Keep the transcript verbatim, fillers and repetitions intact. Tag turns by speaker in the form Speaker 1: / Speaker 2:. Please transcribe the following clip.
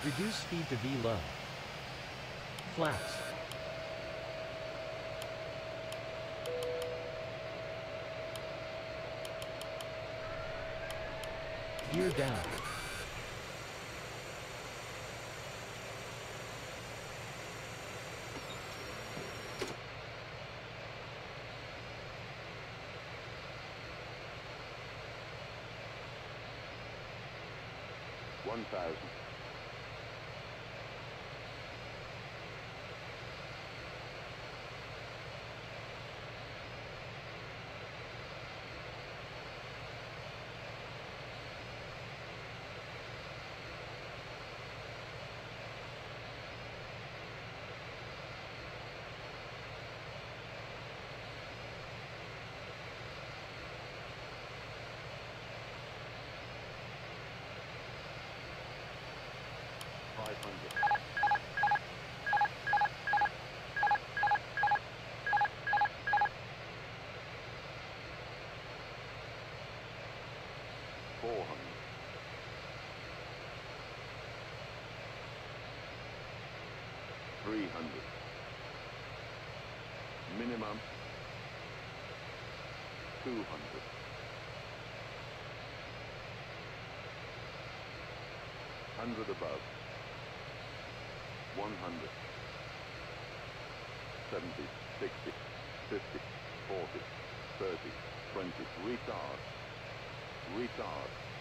Speaker 1: Reduce speed to V low. Flaps. Gear down.
Speaker 2: One thousand. Five hundred. Four hundred. Three hundred. Minimum. Two hundred. Hundred above. One hundred. Seventy. Sixty. Fifty. Forty. Thirty. Twenty. Retard. Retard.